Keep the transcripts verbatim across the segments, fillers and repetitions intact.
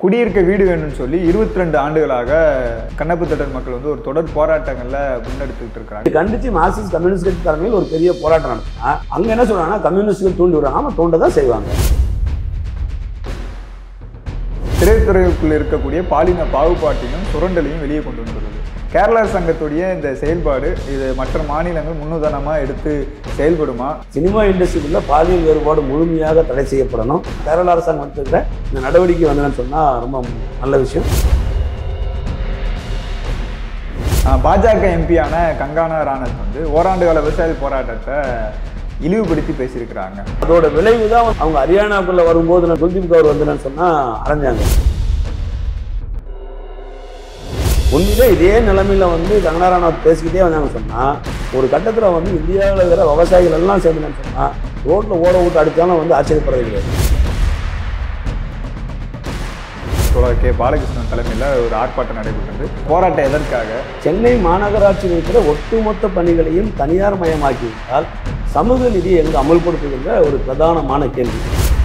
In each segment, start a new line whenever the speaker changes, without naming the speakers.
குடியிருக்க வீடு வேணும்னு சொல்லி இருபத்தி ரெண்டு ஆண்டுகளாக கண்ணப்புத்தட்டர் மக்கள் வந்து ஒரு தொடர் போராட்டங்கள்ல முன்னெடுத்துக்கிட்டு இருக்காங்க.
கண்டிச்சு மார்க்சிஸ்ட் கம்யூனிஸ்ட் கட்சி தலைமையில் ஒரு பெரிய போராட்டம் நடத்தினா அங்க என்ன சொல்றாங்கன்னா கம்யூனிஸ்டுகள் தூண்டி விடுறாங்க, ஆமா தூண்டதான் செய்வாங்க.
திரைத்துறைக்குள்ள இருக்கக்கூடிய பாலின பாகுபாட்டையும் சுரண்டலையும் வெளியே கொண்டு வந்துள்ளது. கேரளா சங்கத்துடைய இந்த செயல்பாடு இது மற்ற மாநிலங்கள் முன்னுதாரணமா எடுத்து செயல்படுமா?
சினிமா இண்டஸ்ட்ரிக்குள்ள பாலியல் வேறுபாடு முழுமையாக தடை செய்யப்படணும். கேரளா அரசாங்கம் எடுத்துக்கிற இந்த நடவடிக்கை வந்ததுன்னு சொன்னா ரொம்ப நல்ல விஷயம்.
பாஜக எம்பியான கங்கானா ராணத் வந்து ஓராண்டு கால விவசாய போராட்டத்தை இழிவுபடுத்தி பேசியிருக்கிறாங்க.
அதோட விளைவு தான் அவங்க ஹரியானாக்குள்ள வரும்போது நான் குல்தீப் கவுர் வந்து சொன்னா அரைஞ்சாங்க. உண்மையிலே இதே நிலைமையில வந்து கங்கனா ராணாவத் பேசிக்கிட்டே வந்தாங்க சொன்னா ஒரு கட்டத்தில் வந்து இந்தியாவில் இருக்கிற விவசாயிகள் எல்லாம் சேர்ந்துன்னு சொன்னா ரோட்ல ஓட விட்டு அடித்தாலும் வந்து ஆச்சரியப்படுறது கிடையாது.
கே பாலகிருஷ்ணன் தலைமையில் ஒரு ஆர்ப்பாட்டம் நடைபெற்றது. போராட்டம் எதற்காக?
சென்னை மாநகராட்சியில் இருக்கிற ஒட்டுமொத்த பணிகளையும் தனியார் மயமாக்கிவிட்டால் சமூக நிதியை எங்கு அமல்படுத்துகின்ற ஒரு பிரதானமான கேள்வி.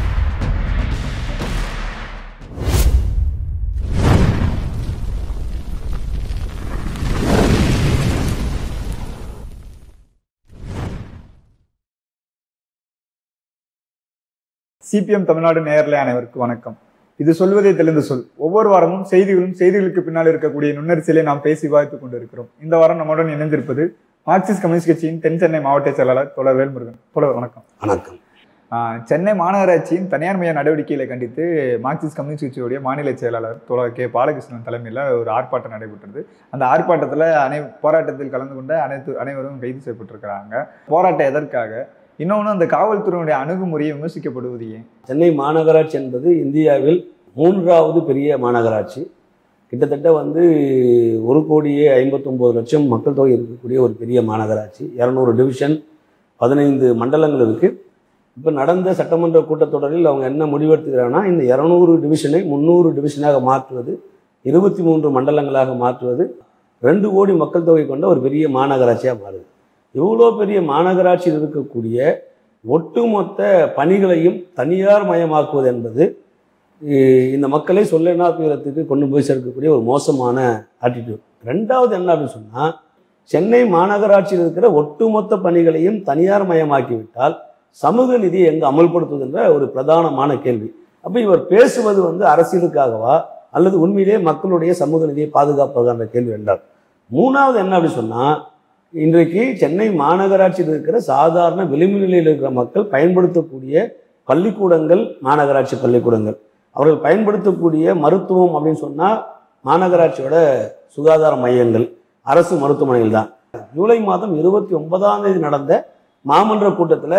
சிபிஎம் தமிழ்நாடு நேயர்களே அனைவருக்கும் வணக்கம். இது சொல்வதை தெளிந்து சொல். ஒவ்வொரு வாரமும் செய்திகளும் செய்திகளுக்கு பின்னால் இருக்கக்கூடிய நுண்ணரசியலை நாம் பேசி விவாதித்துக் கொண்டிருக்கிறோம். இந்த வாரம் நம்முடன் இணைந்திருப்பது மார்க்சிஸ்ட் கம்யூனிஸ்ட் கட்சியின் தென் சென்னை மாவட்ட செயலாளர் தோழர் வேல்முருகன். தோழர் வணக்கம்.
வணக்கம்.
சென்னை மாநகராட்சியின் தனியார் மய நடவடிக்கைகளை கண்டித்து மார்க்சிஸ்ட் கம்யூனிஸ்ட் கட்சியுடைய மாநில செயலாளர் தோழர் கே பாலகிருஷ்ணன் தலைமையில் ஒரு ஆர்ப்பாட்டம் நடைபெற்றது. அந்த ஆர்ப்பாட்டத்தில் அனை போராட்டத்தில் கலந்து கொண்ட அனைத்து அனைவரும் கைது செய்யப்பட்டிருக்கிறாங்க. போராட்டம் எதற்காக? இன்னொன்று, அந்த காவல்துறையினுடைய அணுகுமுறையை விமர்சிக்கப்படுவது ஏன்?
சென்னை மாநகராட்சி என்பது இந்தியாவில் மூன்றாவது பெரிய மாநகராட்சி. கிட்டத்தட்ட வந்து ஒரு கோடியே ஐம்பத்தொம்போது லட்சம் மக்கள் தொகை இருக்கக்கூடிய ஒரு பெரிய மாநகராட்சி. இரநூறு டிவிஷன், பதினைந்து மண்டலங்கள் இருக்குது. இப்போ நடந்த சட்டமன்ற கூட்டத்தொடரில் அவங்க என்ன முடிவெடுத்துக்கிறாங்கன்னா இந்த இரநூறு டிவிஷனை முந்நூறு டிவிஷனாக மாற்றுவது, இருபத்தி மூன்று மண்டலங்களாக மாற்றுவது, ரெண்டு கோடி மக்கள் தொகை கொண்ட ஒரு பெரிய மாநகராட்சியாக மாறுது. இவ்வளோ பெரிய மாநகராட்சியில் இருக்கக்கூடிய ஒட்டுமொத்த பணிகளையும் தனியார் மயமாக்குவது என்பது இந்த மக்களை சொல்லினா துயரத்துக்கு கொண்டு போய் சேர்க்கக்கூடிய ஒரு மோசமான ஆட்டிடியூட். ரெண்டாவது என்ன அப்படின்னு சொன்னால், சென்னை மாநகராட்சியில் இருக்கிற ஒட்டுமொத்த பணிகளையும் தனியார் மயமாக்கிவிட்டால் சமூக நிதியை எங்கே அமல்படுத்துவதுன்ற ஒரு பிரதானமான கேள்வி. அப்போ இவர் பேசுவது வந்து அரசியலுக்காகவா அல்லது உண்மையிலேயே மக்களுடைய சமூக நிதியை பாதுகாப்பதற்கான கேள்வி என்றார். மூணாவது என்ன அப்படின்னு சொன்னால், இன்றைக்கு சென்னை மாநகராட்சியில் இருக்கிற சாதாரண விளிம்பு நிலையில் இருக்கிற மக்கள் பயன்படுத்தக்கூடிய பள்ளிக்கூடங்கள் மாநகராட்சி பள்ளிக்கூடங்கள், அவர்கள் பயன்படுத்தக்கூடிய மருத்துவம் அப்படின்னு சொன்னால் மாநகராட்சியோட சுகாதார மையங்கள், அரசு மருத்துவமனைகள் தான். ஜூலை மாதம் இருபத்தி ஒன்பதாம் தேதி நடந்த மாமன்ற கூட்டத்தில்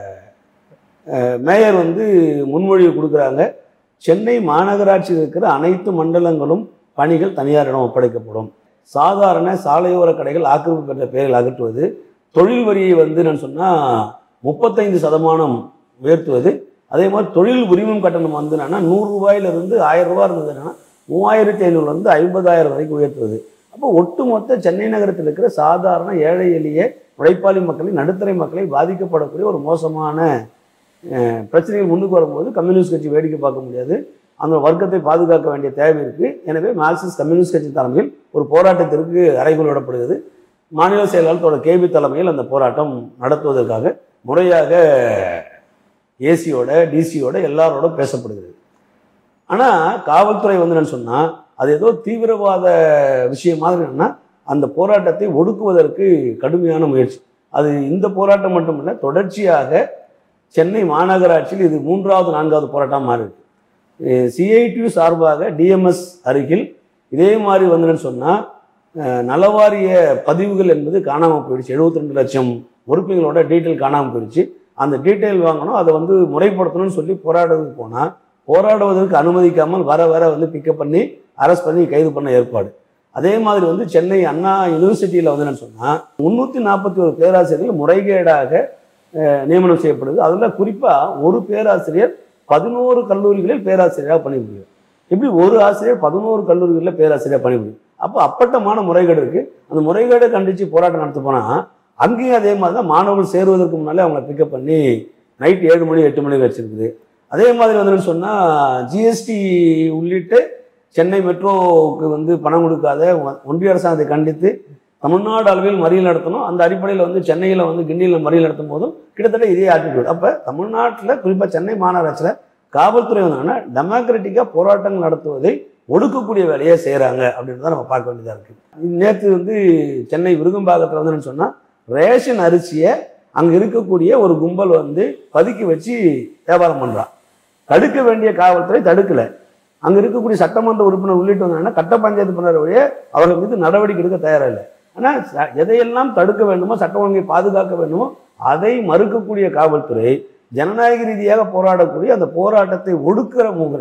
மேயர் வந்து முன்மொழிவு கொடுக்குறாங்க. சென்னை மாநகராட்சியில் இருக்கிற அனைத்து மண்டலங்களும் பணிகள் தனியாரிடம் ஒப்படைக்கப்படும். சாதாரண சாலையோர கடைகள் ஆக்கிரமிப்பு பெற்ற பெயரில் அகற்றுவது, தொழில் வரியை வந்து நான் சொன்னால் முப்பத்தைந்து சதமானம் உயர்த்துவது, அதே மாதிரி தொழில் உரிமம் கட்டணம் வந்து என்னன்னா நூறு ரூபாயிலிருந்து ஆயிரம் ரூபாய் இருந்ததுன்னா மூவாயிரத்தி ஐநூறுலேருந்து ஐம்பதாயிரம் வரைக்கும் உயர்த்துவது. அப்போ ஒட்டுமொத்த சென்னை நகரத்தில் இருக்கிற சாதாரண ஏழை எளிய உழைப்பாளி மக்களை, நடுத்தரை மக்களை பாதிக்கப்படக்கூடிய ஒரு மோசமான பிரச்சனைகள் முன்னுக்கு வரும்போது கம்யூனிஸ்ட் கட்சி வேடிக்கை பார்க்க முடியாது. அந்த வர்க்கத்தை பாதுகாக்க வேண்டிய தேவை இருக்குது. எனவே மார்க்சிஸ்ட் கம்யூனிஸ்ட் கட்சி தலைமையில் ஒரு போராட்டத்திற்கு அறைகூல் விடப்படுகிறது. மாநில செயலாளர் கேபி தலைமையில் அந்த போராட்டம் நடத்துவதற்காக முறையாக ஏசியோட டிசியோட எல்லாரோட பேசப்படுகிறது. ஆனால் காவல்துறை வந்து என்னன்னு சொன்னால் அது ஏதோ தீவிரவாத விஷயம் மாதிரி என்னன்னா அந்த போராட்டத்தை ஒடுக்குவதற்கு கடுமையான முயற்சி. அது இந்த போராட்டம் மட்டும் இல்லை, தொடர்ச்சியாக சென்னை மாநகராட்சியில் இது மூன்றாவது நான்காவது போராட்டம் மாறி இருக்கு. சிஐடியு சார்பாக டிஎம்எஸ் அருகில் இதே மாதிரி வந்துன்னு சொன்னால் நலவாரிய பதிவுகள் என்பது காணாமல் போயிடுச்சு. எழுபத்தி ரெண்டு லட்சம் உறுப்பினர்களோட டீட்டெயில் காணாமல் போயிடுச்சு. அந்த டீட்டெயில் வாங்கணும், அதை வந்து முறைப்படுத்தணும்னு சொல்லி போராடுறதுக்கு போனால் போராடுவதற்கு அனுமதிக்காமல் வர வர வந்து பிக்கப் பண்ணி அரெஸ்ட் பண்ணி கைது பண்ண ஏற்பாடு. அதே மாதிரி வந்து சென்னை அண்ணா யூனிவர்சிட்டியில் வந்து என்னன்னு சொன்னால் முந்நூற்றி நாற்பத்தி ஒரு பேராசிரியர்கள் முறைகேடாக நியமனம் செய்யப்படுது. அதில் குறிப்பாக ஒரு பேராசிரியர் பதினோரு கல்லூரிகளில் பேராசிரியராக பணிபுரியும். இப்படி ஒரு ஆசிரியர் பதினோரு கல்லூரிகளில் பேராசிரியராக பணிபுரியும். அப்போ அப்பட்டமான முறைகேடு இருக்குது. அந்த முறைகேடை கண்டித்து போராட்டம் நடத்த போனால் அங்கேயும் அதே மாதிரி தான் மாணவர்கள் சேருவதற்கு முன்னாலே அவங்களை பிக்கப் பண்ணி நைட் ஏழு மணி எட்டு மணிக்கு வச்சிருக்குது. அதே மாதிரி வந்து சொன்னால் ஜிஎஸ்டி உள்ளிட்டு சென்னை மெட்ரோவுக்கு வந்து பணம் கொடுக்காத ஒன்றிய அரசாங்கத்தை கண்டித்து தமிழ்நாடு அளவில் மறியல் நடத்தணும். அந்த அடிப்படையில் வந்து சென்னையில் வந்து கிண்டியில் மறியல் நடத்தும் போதும் கிட்டத்தட்ட இதே ஆட்டிடியூட். அப்போ தமிழ்நாட்டில் குறிப்பாக சென்னை மாநகராட்சியில் காவல்துறை வந்தாங்கன்னா டெமோக்ராட்டிக்காக போராட்டங்கள் நடத்துவதை ஒடுக்கக்கூடிய வேலையை செய்கிறாங்க அப்படின்னு தான் நம்ம பார்க்க வேண்டியதாக இருக்குது. நேற்று வந்து சென்னை விருகம்பாக்கத்தில் வந்து சொன்னால் ரேஷன் அரிசியை அங்கே இருக்கக்கூடிய ஒரு கும்பல் வந்து பதுக்கி வச்சு வியாபாரம் பண்ணுறான். தடுக்க வேண்டிய காவல்துறை தடுக்கலை. அங்கே இருக்கக்கூடிய சட்டமன்ற உறுப்பினர் உள்ளிட்டு வந்தாங்கன்னா கட்ட பஞ்சாயத்து பண்ணுற வழியே அவர்கள் மீது நடவடிக்கை எடுக்க தயாராக இல்லை. ஆனால் எதையெல்லாம் தடுக்க வேண்டுமோ, சட்ட ஒழுங்கை பாதுகாக்க வேண்டுமோ அதை மறுக்கக்கூடிய காவல்துறை ஜனநாயக ரீதியாக போராடக்கூடிய அந்த போராட்டத்தை ஒடுக்கிற முகரை.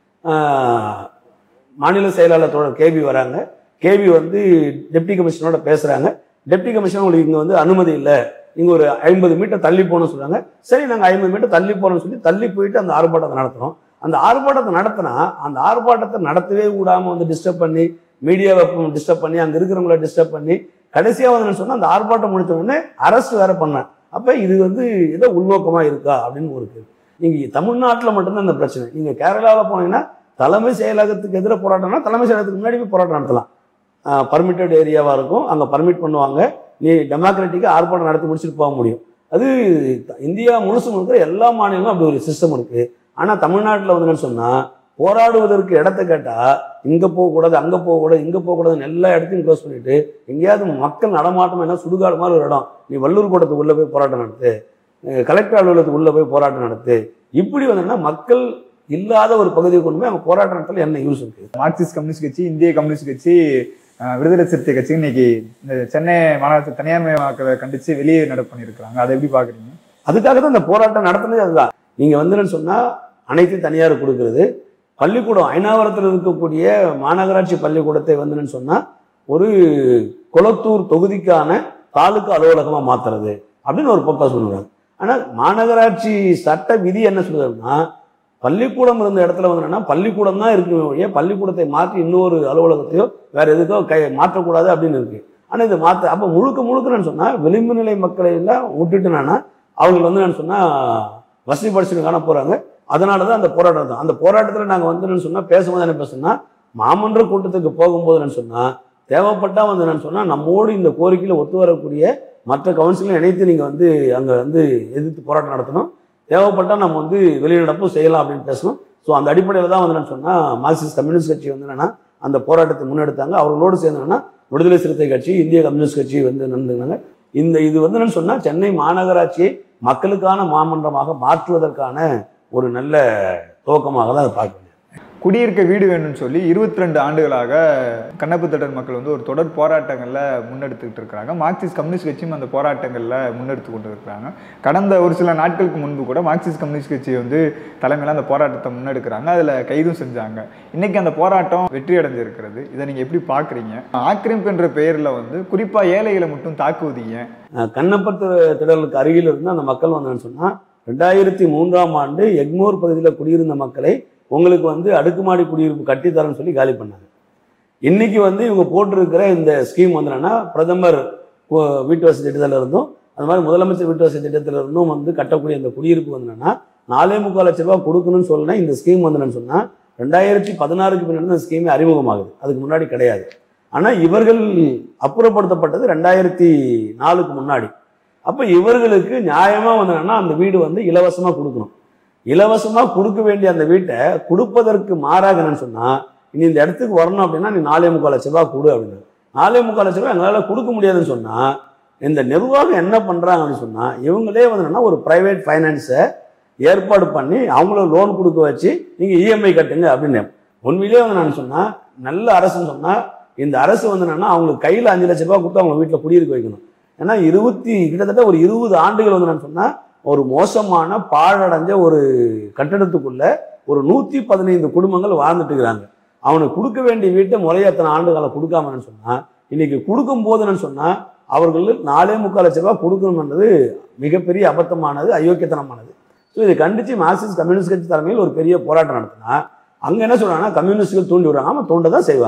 மாநில செயலாளர் தோழர் கேபி வராங்க. கேபி வந்து டெப்டி கமிஷனரோட பேசுகிறாங்க. டெப்டி கமிஷனர் உங்களுக்கு இங்கே வந்து அனுமதி இல்லை, இங்கே ஒரு ஐம்பது மீட்டர் தள்ளி போகணும்னு சொல்கிறாங்க. சரி, நாங்கள் ஐம்பது மீட்டர் தள்ளி போகிறோம்னு சொல்லி தள்ளி போயிட்டு அந்த ஆர்ப்பாட்டத்தை நடத்துகிறோம். அந்த ஆர்ப்பாட்டத்தை நடத்தினா அந்த ஆர்ப்பாட்டத்தை நடத்தவே விடாமல் வந்து டிஸ்டர்ப் பண்ணி, மீடியாவை டிஸ்டர்ப் பண்ணி, அங்கே இருக்கிறவங்கள டிஸ்டர்ப் பண்ணி, கடைசியாக வந்து சொன்னால் அந்த ஆர்ப்பாட்டம் முடித்த உடனே அரெஸ்ட் வேற பண்ணேன். அப்போ இது வந்து ஏதோ உள்நோக்கமாக இருக்கா அப்படின்னு ஒரு கேள்வி. நீங்கள் தமிழ்நாட்டில் மட்டும்தான் இந்த பிரச்சனை. நீங்கள் கேரளாவில் போனீங்கன்னா தலைமை செயலகத்துக்கு எதிராக போராட்டம்னா தலைமை செயலகத்துக்கு முன்னாடி போய் போராட்டம் நடத்தலாம். பர்மிட்டட் ஏரியாவாக இருக்கும், அங்கே பர்மிட் பண்ணுவாங்க. நீ டெமோக்ராட்டிக்காக ஆர்ப்பாட்டம் நடத்தி முடிச்சுட்டு போக முடியும். அது இந்தியா முழுசு முழுக்கிற எல்லா மாநிலங்களும் அப்படி ஒரு சிஸ்டம் இருக்குது. ஆனால் தமிழ்நாட்டில் வந்து என்ன சொன்னால் போராடுவதற்கு இடத்த கேட்டால் இங்கே போகக்கூடாது, அங்கே போகக்கூடாது, இங்கே போகக்கூடாதுன்னு எல்லா இடத்தையும் க்ளோஸ் பண்ணிவிட்டு எங்கேயாவது மக்கள் நடமாட்டம் என்ன சுடுகாடு மாதிரி ஒரு இடம், நீ வள்ளூர் கோட்டத்துக்கு உள்ளே போய் போராட்டம் நடத்து, கலெக்டர் அலுவலகத்துக்கு உள்ளே போய் போராட்டம் நடத்து, இப்படி வந்தோன்னா மக்கள் இல்லாத ஒரு பகுதியை கொண்டு போய் அவங்க போராட்டம் நடத்தல என்ன யூஸ் இருக்குது?
மார்க்சிஸ்ட் கம்யூனிஸ்ட் கட்சி, இந்திய கம்யூனிஸ்ட் கட்சி, விடுதலை சிறுத்தை கட்சி இன்னைக்கு இந்த சென்னை மாநகராட்சி தனியார்மயமாக்கலை கண்டித்து வெளியே நடப்பு பண்ணியிருக்கிறாங்க. அதை எப்படி பார்க்குறீங்க?
அதுக்காக தான் இந்த போராட்டம் நடத்துனது. அதுதான் நீங்கள் வந்து சொன்னால் அனைத்து தனியார் கொடுக்கறது, பள்ளிக்கூடம் ஐநாவரத்தில் இருக்கக்கூடிய மாநகராட்சி பள்ளிக்கூடத்தை வந்துன்னு சொன்னால் ஒரு கொளத்தூர் தொகுதிக்கான தாலுகா அலுவலகமாக மாற்றுறது அப்படின்னு ஒரு பக்கம் சொல்லுவாங்க. ஆனால் மாநகராட்சி சட்ட விதி என்ன சொல்லுதுன்னா, பள்ளிக்கூடம் இருந்த இடத்துல வந்துன்னா பள்ளிக்கூடம் தான் இருக்கு வழியே பள்ளிக்கூடத்தை மாற்றி இன்னொரு அலுவலகத்தையோ வேற எதுக்கோ கை மாற்றக்கூடாது அப்படின்னு இருக்கு. ஆனால் இதை மாற்ற அப்போ முழுக்க முழுக்கன்னு சொன்னால் விளிம்பு நிலை மக்களை எல்லாம் விட்டுட்டுனா அவங்க வந்து நான் சொன்னால் வசதி படிச்சுட்டு காண போகிறாங்க. அதனால தான் அந்த போராட்டம் தான். அந்த போராட்டத்தில் நாங்கள் வந்து சொன்னால் பேசும்போது என்ன பேசுனா, மாமன்ற கூட்டத்துக்கு போகும்போது நான் சொன்னால் தேவைப்பட்டால் வந்து நான் சொன்னால் நம்மோடு இந்த கோரிக்கையில் ஒத்து வரக்கூடிய மற்ற கவுன்சிலையும் இணைத்து நீங்கள் வந்து அங்கே வந்து எதிர்த்து போராட்டம் நடத்தணும், தேவைப்பட்டால் நம்ம வந்து வெளிநடப்பும் செய்யலாம் அப்படின்னு பேசணும். ஸோ அந்த அடிப்படையில் தான் வந்து நான் சொன்னால் மார்க்சிஸ்ட் கம்யூனிஸ்ட் கட்சி வந்து என்னன்னா அந்த போராட்டத்தை முன்னெடுத்தாங்க. அவர்களோடு சேர்ந்தோன்னா விடுதலை சிறுத்தை கட்சி, இந்திய கம்யூனிஸ்ட் கட்சி வந்து நடந்துனாங்க. இந்த இது வந்து என்னன்னு சொன்னால் சென்னை மாநகராட்சியை மக்களுக்கான மாமன்றமாக மாற்றுவதற்கான ஒரு நல்ல துவக்கமாக தான் அதை பார்க்க.
குடியிருக்க வீடு வேணும்னு சொல்லி இருபத்தி ரெண்டு ஆண்டுகளாக கண்ணப்பு திடல் மக்கள் வந்து ஒரு தொடர் போராட்டங்களில் முன்னெடுத்துக்கிட்டு இருக்கிறாங்க. மார்க்சிஸ்ட் கம்யூனிஸ்ட் கட்சியும் அந்த போராட்டங்களில் முன்னெடுத்து கொண்டு இருக்கிறாங்க. கடந்த ஒரு சில நாட்களுக்கு முன்பு கூட மார்க்சிஸ்ட் கம்யூனிஸ்ட் கட்சி வந்து தலைமையில் அந்த போராட்டத்தை முன்னெடுக்கிறாங்க. அதில் கைதும் செஞ்சாங்க. இன்னைக்கு அந்த போராட்டம் வெற்றி அடைஞ்சிருக்கிறது. இதை நீங்கள் எப்படி பார்க்குறீங்க? ஆக்கிரமிப்பு என்ற பெயரில் வந்து குறிப்பாக ஏழைகளை மட்டும் தாக்குவதீங்க.
கண்ணப்பர் திடலுக்கு அருகில் இருந்து அந்த மக்கள் வந்தேன்னு சொன்னால் ரெண்டாயிரத்தி மூன்றாம் ஆண்டு எக்மோர் பகுதியில் குடியிருந்த மக்களை உங்களுக்கு வந்து அடுக்குமாடி குடியிருப்பு கட்டித்தரன்னு சொல்லி காலி பண்ணாங்க. இன்னைக்கு வந்து இவங்க போட்டிருக்கிற இந்த ஸ்கீம் வந்து என்னன்னா, பிரதமர் வீட்டு வசதி திட்டத்தில் இருந்தும் அது மாதிரி முதலமைச்சர் வீட்டு வசதி திட்டத்தில் இருந்தும் வந்து கட்டக்கூடிய இந்த குடியிருப்பு வந்து என்னன்னா நாலே முக்கால் லட்ச ரூபா கொடுக்கணும்னு சொல்லணும். இந்த ஸ்கீம் வந்து என்னன்னு சொன்னால் ரெண்டாயிரத்தி பதினாறுக்கு பின்னாடி இந்த ஸ்கீமே அறிமுகமாகுது, அதுக்கு முன்னாடி கிடையாது. ஆனால் இவர்கள் அப்புறப்படுத்தப்பட்டது ரெண்டாயிரத்தி நாலுக்கு முன்னாடி. அப்போ இவர்களுக்கு நியாயமாக வந்து என்னன்னா அந்த வீடு வந்து இலவசமாக கொடுக்கணும். இலவசமாக கொடுக்க வேண்டிய அந்த வீட்டை கொடுப்பதற்கு மாறாக என்னன்னு சொன்னால், இனி இந்த இடத்துக்கு வரணும் அப்படின்னா நீ நாலே முக்கால் லட்ச ரூபா கொடு அப்படின்னு. நாலே முக்கால் லட்ச ரூபா எங்களால் கொடுக்க முடியாதுன்னு சொன்னால் இந்த நிர்வாகம் என்ன பண்ணுறாங்க அப்படின்னு சொன்னால், இவங்களே வந்து என்னன்னா ஒரு ப்ரைவேட் ஃபைனான்ஸை ஏற்பாடு பண்ணி அவங்கள லோன் கொடுக்க வச்சு நீங்கள் இஎம்ஐ கட்டுங்க அப்படின்னு. உண்மையிலே வந்து நான் சொன்னால் நல்ல அரசுன்னு சொன்னால் இந்த அரசு வந்து என்னன்னா அவங்களுக்கு கையில் அஞ்சு லட்ச ரூபா கொடுத்து அவங்க வீட்டில் குடியிருக்க வைக்கணும். ஏன்னா இருபத்தி கிட்டத்தட்ட ஒரு இருபது ஆண்டுகள் வந்து நான் சொன்னால் ஒரு மோசமான பாழடைஞ்ச ஒரு கட்டடத்துக்குள்ள ஒரு நூற்றி பதினைந்து குடும்பங்கள் வாழ்ந்துட்டு இருக்கிறாங்க. அவனுக்கு கொடுக்க வேண்டிய வீட்டை முறைய அத்தனை ஆண்டுகளை கொடுக்காமன்னு சொன்னால் இன்னைக்கு கொடுக்கும் போதுன்னு சொன்னால் அவர்கள் நாலே முக்கால் லட்ச ரூபா கொடுக்கணும்ன்றது மிகப்பெரிய அபத்தமானது, அயோக்கியத்தனமானது. ஸோ இதை கண்டித்து மார்க்சிஸ்ட் கம்யூனிஸ்ட் கட்சி தலைமையில் ஒரு பெரிய போராட்டம் நடத்தினா அங்கே என்ன சொல்கிறாங்கன்னா கம்யூனிஸ்டுகள் தூண்டி விடுறாங்க. ஆமாம், தூண்ட தான் செய்வாங்க.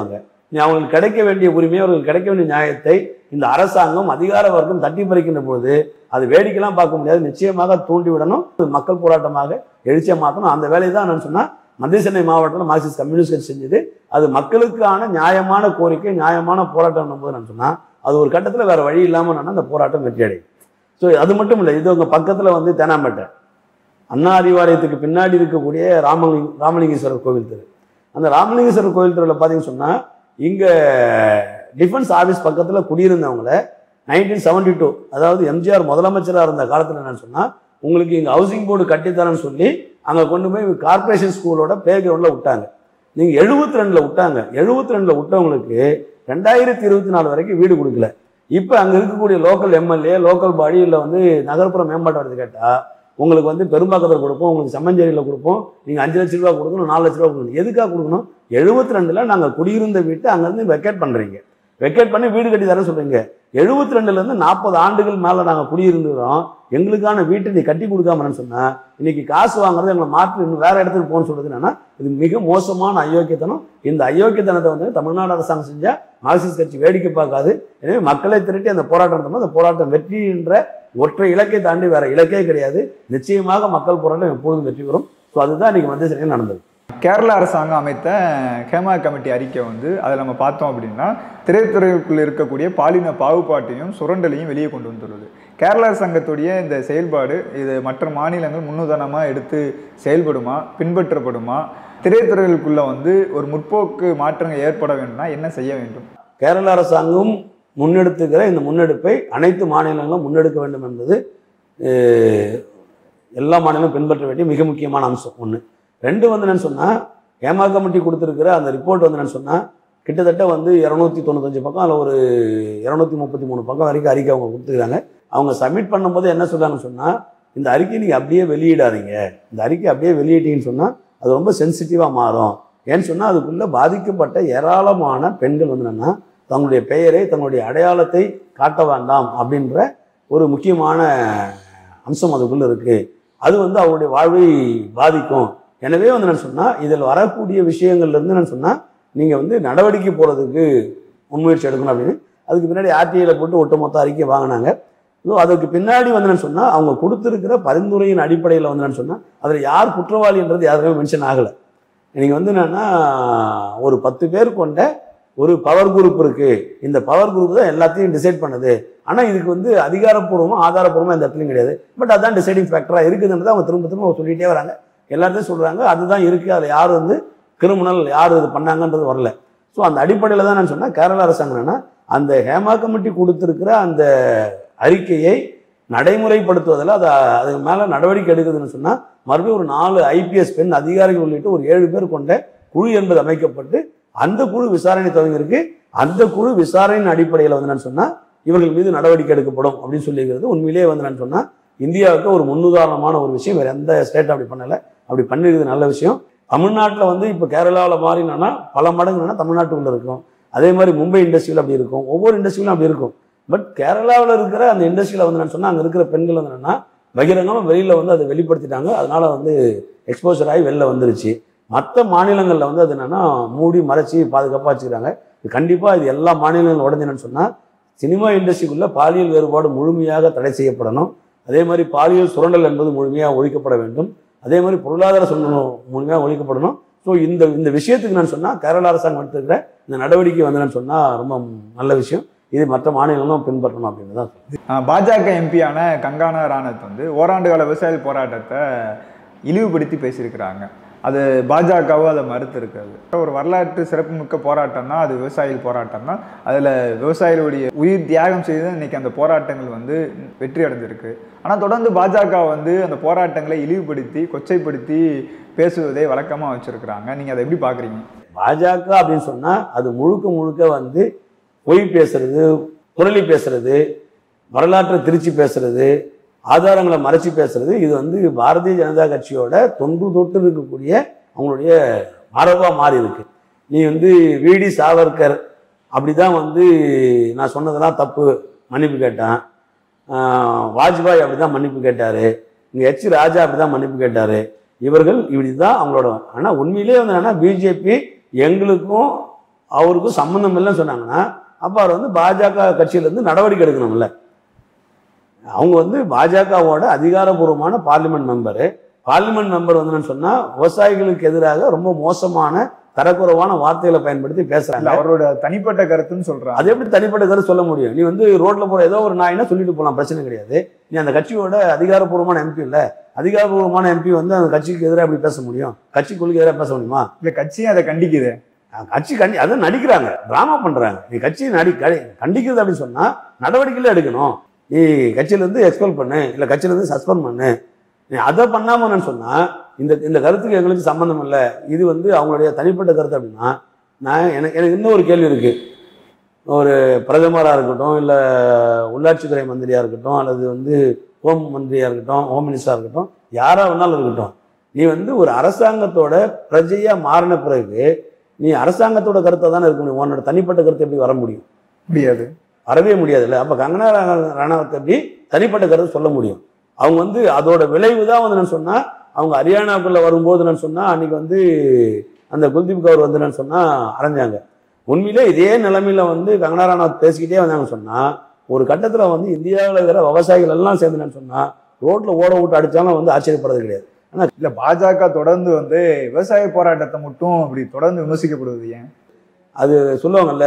நீ அவங்களுக்கு கிடைக்க வேண்டிய உரிமையை, அவர்களுக்கு கிடைக்க வேண்டிய நியாயத்தை இந்த அரசாங்கம் அதிகார வர்க்கம் தட்டி பறிக்கின்ற பொழுது அது வேடிக்கைலாம் பார்க்க முடியாது. நிச்சயமாக தூண்டி விடணும், மக்கள் போராட்டமாக எழுச்சியை மாற்றணும். அந்த வேலையை தான் நான் சொன்னால் மத்திய சென்னை மாவட்டத்தில் மார்க்சிஸ்ட் கம்யூனிஸ்ட் கட்சி செஞ்சது. அது மக்களுக்கான நியாயமான கோரிக்கை, நியாயமான போராட்டம் போது நான் சொன்னால் அது ஒரு கட்டத்தில் வேறு வழி இல்லாமல் நான் அந்த போராட்டம் வெற்றி அடையும். ஸோ அது மட்டும் இல்லை, இது உங்கள் பக்கத்தில் வந்து தேனாம்பேட்டை அண்ணா அறிவாலயத்துக்கு பின்னாடி இருக்கக்கூடிய ராமலிங்க ராமலிங்கேஸ்வரர் கோவில் தெரு. அந்த ராமலிங்கேஸ்வரர் கோவில் தெருவில் பார்த்தீங்கன்னு சொன்னால் இங்கே டிஃபென்ஸ் ஆஃபீஸ் பக்கத்தில் குடியிருந்தவங்கள நைன்டீன் செவன்டி டூ அதாவது எம்ஜிஆர் முதலமைச்சராக இருந்த காலத்தில் என்னன்னு சொன்னால் உங்களுக்கு இங்கே ஹவுசிங் போர்டு கட்டித்தரேன்னு சொல்லி அங்கே கொண்டு போய் கார்பரேஷன் ஸ்கூலோட பிளே கிரவுண்டில் விட்டாங்க. நீங்கள் எழுபத்தி ரெண்டில் விட்டாங்க. எழுபத்தி ரெண்டில் விட்டவங்களுக்கு ரெண்டாயிரத்தி இருபத்தி நாலு வரைக்கும் வீடு கொடுக்கல. இப்போ அங்கே இருக்கக்கூடிய லோக்கல் எம்எல்ஏ, லோக்கல் பாடி இல்லை வந்து நகர்ப்புற மேம்பாட்டு வரது கேட்டால் உங்களுக்கு வந்து பெரும்பாக்கத்தில் கொடுப்போம், உங்களுக்கு சம்மஞ்சேரியில் கொடுப்போம், நீங்கள் அஞ்சு லட்ச ரூபா கொடுக்கணும், நாலு லட்ச ரூபா கொடுக்கணும். எதுக்காக கொடுக்கணும்? எழுபத்தி ரெண்டில் நாங்கள் குடியிருந்த வீட்டை அங்கேருந்து வெக்கேட் பண்ணுறீங்க, வெக்கேட் பண்ணி வீடு கட்டி தரேன்னு சொல்கிறீங்க. எழுபத்தி ரெண்டுலேருந்து நாற்பது ஆண்டுகள் மேலே நாங்கள் குடியிருந்துக்கிறோம், எங்களுக்கான வீட்டை நீ கட்டி கொடுக்காமன்னு சொன்னால் இன்னைக்கு காசு வாங்குறது எங்களை மாற்றி இன்னும் வேறு இடத்துக்கு போகணும்னு சொல்கிறது என்னன்னா இது மிக மோசமான அயோக்கியத்தனம். இந்த அயோக்கியத்தனத்தை வந்து தமிழ்நாடு அரசாங்கம் செஞ்சால் மார்க்சிஸ்ட் கட்சி வேடிக்கை பார்க்காது. எனவே மக்களை திரட்டி அந்த போராட்டம், அந்த போராட்டம் வெற்றி என்ற ஒற்றை இலக்கை தாண்டி வேற இலக்கே கிடையாது. நிச்சயமாக மக்கள் போராட்டம் எப்பொழுதும் வெற்றி பெறும். ஸோ அதுதான் இன்னைக்கு மத்திய சென்னையில் நடந்தது.
கேரள அரசாங்கம் அமைத்த ஹேமா கமிட்டி அறிக்கை வந்து அதில் நம்ம பார்த்தோம் அப்படின்னா திரைத்துறைக்குள்ள இருக்கக்கூடிய பாலின பாகுபாட்டையும் சுரண்டலையும் வெளியே கொண்டு வந்துள்ளது. கேரள அரசாங்கத்துடைய இந்த செயல்பாடு இது மற்ற மாநிலங்கள் முன்னுதாரணமாக எடுத்து செயல்படுமா, பின்பற்றப்படுமா? திரைத்துறைகளுக்குள்ள வந்து ஒரு முற்போக்கு மாற்றங்கள் ஏற்பட வேண்டும்னா என்ன செய்ய வேண்டும்?
கேரள அரசாங்கம் முன்னெடுத்துக்கிற இந்த முன்னெடுப்பை அனைத்து மாநிலங்களும் முன்னெடுக்க வேண்டும் என்பது எல்லா மாநிலங்களும் பின்பற்ற வேண்டிய மிக முக்கியமான அம்சம் ஒன்று. ரெண்டு வந்து என்னன்னு சொன்னால் ஹேமா கமிட்டி கொடுத்துருக்கிற அந்த ரிப்போர்ட் வந்து என்னன்னு சொன்னால் கிட்டத்தட்ட வந்து இரநூத்தி தொண்ணூத்தஞ்சு பக்கம் அதில் ஒரு இரநூத்தி முப்பத்தி மூணு பக்கம் வரைக்கும் அறிக்கை அவங்க கொடுத்துருக்காங்க. அவங்க சப்மிட் பண்ணும்போது என்ன சொல்கிறாங்கன்னு சொன்னால் இந்த அறிக்கை நீங்கள் அப்படியே வெளியிடாதீங்க, இந்த அறிக்கை அப்படியே வெளியிட்டீங்கன்னு சொன்னால் அது ரொம்ப சென்சிட்டிவாக மாறும். ஏன்னு சொன்னால் அதுக்குள்ளே பாதிக்கப்பட்ட ஏராளமான பெண்கள் வந்து என்னென்னா தங்களுடைய பெயரை, தங்களுடைய அடையாளத்தை காட்ட வேண்டாம் அப்படின்ற ஒரு முக்கியமான அம்சம் அதுக்குள்ளே இருக்குது. அது வந்து அவருடைய வாழ்வை பாதிக்கும். எனவே வந்து என்ன சொன்னால் இதில் வரக்கூடிய விஷயங்கள்லேருந்து என்ன சொன்னால் நீங்கள் வந்து நடவடிக்கை போகிறதுக்கு முன்முயற்சி எடுக்கணும் அப்படின்னு அதுக்கு பின்னாடி ஆர்டிஐயில் போட்டு ஒட்டுமொத்த அறிக்கை வாங்கினாங்க. ஸோ அதுக்கு பின்னாடி வந்து என்ன சொன்னால் அவங்க கொடுத்துருக்கிற பரிந்துரையின் அடிப்படையில் வந்து என்ன சொன்னால் அதில் யார் குற்றவாளின்றது யாருமே மென்ஷன் ஆகலை. நீங்கள் வந்து என்னென்னா ஒரு பத்து பேர் கொண்ட ஒரு பவர் குரூப் இருக்குது, இந்த பவர் குரூப் தான் எல்லாத்தையும் டிசைட் பண்ணுது. ஆனால் இதுக்கு வந்து அதிகாரப்பூர்வமாக ஆதாரப்பூர்வமாக இந்த இடத்துலையும் கிடையாது. பட் அதுதான் டிசைடிங் ஃபேக்டராக இருக்குதுன்றது அவங்க திரும்ப திரும்ப சொல்லிகிட்டே வராங்க, எல்லாத்தையும் சொல்கிறாங்க. அதுதான் இருக்குது, அதில் யார் வந்து கிரிமினல், யார் இது பண்ணாங்கன்றது வரல. ஸோ அந்த அடிப்படையில் தான் நான் சொன்னேன் கேரள அரசாங்கம் என்னன்னா அந்த ஹேமா கமிட்டி கொடுத்துருக்கிற அந்த அறிக்கையை நடைமுறைப்படுத்துவதில் அதை அதுக்கு மேலே நடவடிக்கை எடுக்குதுன்னு சொன்னால் மறுபடியும் ஒரு நாலு ஐபிஎஸ் பெண் அதிகாரிகள் உள்ளிட்டு ஒரு ஏழு பேர் கொண்ட குழு என்பது அமைக்கப்பட்டு அந்த குழு விசாரணை துவங்கியிருக்கு. அந்த குழு விசாரணையின் அடிப்படையில் வந்து நான் சொன்னால் இவர்கள் மீது நடவடிக்கை எடுக்கப்படும் அப்படின்னு சொல்லியிருக்கிறது. உண்மையிலேயே வந்து நான் சொன்னால் இந்தியாவுக்கு ஒரு முன்னுதாரணமான ஒரு விஷயம். வேறு எந்த ஸ்டேட்டும் அப்படி பண்ணலை, அப்படி பண்ணிருக்கிறது நல்ல விஷயம். தமிழ்நாட்டில் வந்து இப்போ கேரளாவில் மாறினா பல மடங்குனா தமிழ்நாட்டுக்குள்ளே இருக்கும். அதே மாதிரி மும்பை இண்டஸ்ட்ரியில் அப்படி இருக்கும், ஒவ்வொரு இண்டஸ்ட்ரியிலும் அப்படி இருக்கும். பட் கேரளாவில் இருக்கிற அந்த இண்டஸ்ட்ரியில் வந்து நான் சொன்னால் அங்கே இருக்கிற பெண்கள் வந்து என்னன்னா பகிரங்கமாக வெளியில் வந்து அதை வெளிப்படுத்திட்டாங்க. அதனால் வந்து எக்ஸ்போசர் ஆகி வெளில வந்துருச்சு. மற்ற மாநிலங்களில் வந்து அது என்னென்னா மூடி மறைச்சி பாதுகாப்பாக வச்சுக்கிறாங்க. இது கண்டிப்பாக இது எல்லா மாநிலங்களும் உடஞ்சினு சொன்னால் சினிமா இண்டஸ்ட்ரிக்குள்ளே பாலியல் வேறுபாடு முழுமையாக தடை செய்யப்படணும். அதே மாதிரி பாலியல் சுரண்டல் என்பது முழுமையாக ஒழிக்கப்பட வேண்டும். அதே மாதிரி பொருளாதார சுரண்டல் முழுமையாக ஒழிக்கப்படணும். ஸோ இந்த இந்த விஷயத்துக்கு நான் சொன்னால் கேரள அரசாங்கம் எடுத்துக்கிற இந்த நடவடிக்கை வந்து நான் சொன்னால் ரொம்ப நல்ல விஷயம். இது மற்ற மாநிலங்களும் பின்பற்றணும் அப்படின்னு தான்.
பாஜக எம்பியான கங்கானா ராணத் வந்து ஓராண்டு கால விவசாய போராட்டத்தை இழிவுபடுத்தி பேசியிருக்கிறாங்க. அது பாஜகவும் அதை மறுத்து இருக்காது. ஒரு வரலாற்று சிறப்புமிக்க போராட்டம்னா அது விவசாயிகள் போராட்டம் தான். அதில் விவசாயிகளுடைய உயிர் தியாகம் செய்து இன்னைக்கு அந்த போராட்டங்கள் வந்து வெற்றி அடைஞ்சிருக்கு. ஆனால் தொடர்ந்து பாஜக வந்து அந்த போராட்டங்களை இழிவுபடுத்தி கொச்சைப்படுத்தி பேசுவதை வழக்கமாக வச்சுருக்கிறாங்க. நீங்கள் அதை எப்படி பார்க்குறீங்க?
பாஜக அப்படின்னு சொன்னால் அது முழுக்க முழுக்க வந்து பொய் பேசுறது, புரளி பேசுறது, வரலாற்றை திருச்சி பேசுறது, ஆதாரங்களை மறைச்சி பேசுறது, இது வந்து பாரதிய ஜனதா கட்சியோட தொன்று தொட்டு இருக்கக்கூடிய அவங்களுடைய மரபாக மாறி இருக்கு. நீ வந்து விடி சாவர்கர் அப்படிதான் வந்து நான் சொன்னதெல்லாம் தப்பு மன்னிப்பு கேட்டான், வாஜ்பாய் அப்படிதான் மன்னிப்பு கேட்டாரு, இங்கே எச் ராஜா அப்படிதான் மன்னிப்பு கேட்டாரு. இவர்கள் இப்படி தான் அவங்களோட. ஆனால் உண்மையிலே வந்து என்னன்னா பிஜேபி எங்களுக்கும் அவருக்கும் சம்மந்தம் இல்லைன்னு சொன்னாங்கன்னா அப்போ அவர் வந்து பாஜக கட்சியிலேருந்து நடவடிக்கை எடுக்கணும்ல. அவங்க வந்து பாஜகவோட அதிகாரபூர்வமான பார்லிமெண்ட் மெம்பரு. பார்லிமெண்ட் மெம்பர் வந்து சொன்னால் விவசாயிகளுக்கு எதிராக ரொம்ப மோசமான தரக்குறைவான வார்த்தைகளை பயன்படுத்தி பேசுறாங்க.
அவரோட தனிப்பட்ட கருத்துன்னு சொல்றாங்க.
அது எப்படி தனிப்பட்ட கருத்து சொல்ல முடியும்? நீ வந்து ரோட்ல போற ஏதோ ஒரு நாயினா சொல்லிட்டு போகலாம், பிரச்சனை கிடையாது. நீ அந்த கட்சியோட அதிகாரப்பூர்வமான எம்பி இல்ல. அதிகாரப்பூர்வமான எம்பி வந்து அந்த கட்சிக்கு எதிராக எப்படி பேச முடியும்? கட்சி கொள்கை எதிராக பேச முடியுமா?
இல்ல கட்சியும் அதை கண்டிக்குது.
கட்சி கண்டி அதை நடிக்கிறாங்க, டிராமா பண்றாங்க. நீ கட்சியை நடி கண்டிக்கிறது அப்படின்னு சொன்னா நடவடிக்கையில எடுக்கணும். நீ கட்சியில இருந்து எக்ஸ்பெல் பண்ணு, இல்ல கட்சியில இருந்து சஸ்பெண்ட் பண்ணு. நீ அதை பண்ணாமன்னு சொன்னா இந்த இந்த கருத்துக்கு எங்களுக்கு சம்பந்தம் இல்லை, இது வந்து அவங்களுடைய தனிப்பட்ட கருத்து அப்படின்னா, நான் எனக்கு எனக்கு இன்னும் ஒரு கேள்வி இருக்கு. ஒரு பிரதமராக இருக்கட்டும், இல்லை உள்ளாட்சித்துறை மந்திரியாக இருக்கட்டும், அல்லது வந்து ஹோம் மந்திரியாக இருக்கட்டும், ஹோம் மினிஸ்டராக இருக்கட்டும், யாராக வேணாலும் இருக்கட்டும், நீ வந்து ஒரு அரசாங்கத்தோட பிரஜையாக மாறின பிறகு நீ அரசாங்கத்தோட கருத்தை தானே இருக்க முடியும். உன்னோட தனிப்பட்ட கருத்தை எப்படி வர முடியும்?
முடியாது,
வரவே முடியாதுல்ல. அப்போ கங்கனா ரணாவத்தை எப்படி தனிப்பட்ட கருத்தை சொல்ல முடியும்? அவங்க வந்து அதோட விளைவு தான் வந்து நான் சொன்னால், அவங்க ஹரியானாக்குள்ளே வரும்போது நான் சொன்னால் அன்றைக்கி வந்து அந்த குல்தீப் கவுர் வந்து நான் சொன்னால் அரைஞ்சாங்க. உண்மையிலே இதே நிலைமையில் வந்து கங்கனா ரணாவத் பேசிக்கிட்டே வந்தாங்கன்னு சொன்னால், ஒரு கட்டத்தில் வந்து இந்தியாவில் இருக்கிற விவசாயிகள் எல்லாம் சேர்ந்துன்னு சொன்னால் ரோட்டில் ஓட விட்டு அடித்தாலும் வந்து ஆச்சரியப்படுறது கிடையாது. ஆனால்
இல்லை பாஜக தொடர்ந்து வந்து விவசாய போராட்டத்தை மட்டும் இப்படி தொடர்ந்து விமர்சிக்கப்படுவது ஏன்?
அது சொல்லுவாங்கல்ல,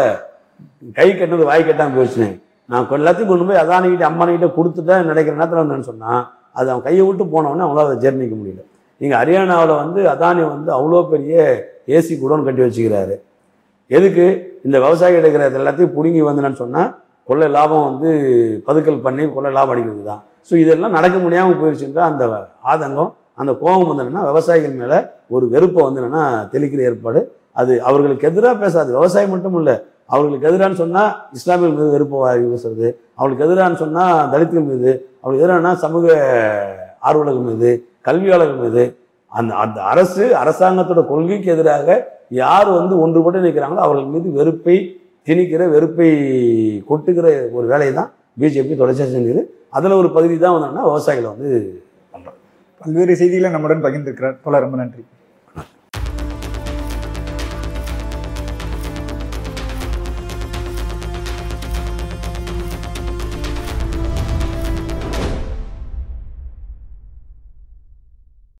கை கட்டினது வாய் கட்டாமல் போயிடுச்சு. நான் எல்லாத்தையும் கொண்டு போய் அதானிக்கிட்ட அம்மானிக்கிட்ட கொடுத்துட்டேன் நினைக்கிற நேரத்தில் வந்தேன்னு சொன்னால், அது அவன் கையை விட்டு போனவொடனே அவங்களால அதை ஜீர்ணிக்க முடியல. நீங்கள் ஹரியானாவில் வந்து அதானி வந்து அவ்வளோ பெரிய ஏசி குடோன் கட்டி வச்சுக்கிறாரு. எதுக்கு? இந்த விவசாயி எடுக்கிற எல்லாத்தையும் பிடுங்கி வந்தேன்னு சொன்னால் கொள்ளை லாபம் வந்து பதுக்கல் பண்ணி கொள்ளை லாபம் அடிக்கிறது தான். ஸோ இதெல்லாம் நடக்க முடியாமல் போயிடுச்சுன்றா அந்த ஆதங்கம், அந்த கோபம் வந்து என்னன்னா விவசாயிகள் மேலே ஒரு வெறுப்பை வந்து என்னன்னா தெளிக்கிற ஏற்பாடு. அது அவர்களுக்கு எதிராக பேசாது, விவசாயம் மட்டும் இல்லை, அவர்களுக்கு எதிரான்னு சொன்னால் இஸ்லாமியர்கள் மீது வெறுப்பு பேசுறது, அவளுக்கு எதிரான்னு சொன்னால் தலித்துகள் மீது, அவளுக்கு எதிரானா சமூக ஆர்வலர்கள் மீது, கல்வியாளர்கள் மீது, அந்த அந்த அரசு அரசாங்கத்தோட கொள்கைக்கு எதிராக யார் வந்து ஒன்றுபட்டு நிற்கிறாங்களோ அவர்கள் மீது வெறுப்பை திணிக்கிற, வெறுப்பை கொட்டுகிற ஒரு வேலையை தான் பிஜேபி தொடர்ச்சியாக செஞ்சுது. அதில் ஒரு பகுதி தான் வந்தோம்னா விவசாயிகளை வந்து பண்ணுறோம்.
பல்வேறு செய்திகளை நம்முடன் பகிர்ந்திருக்கிறார். தோழர், ரொம்ப நன்றி.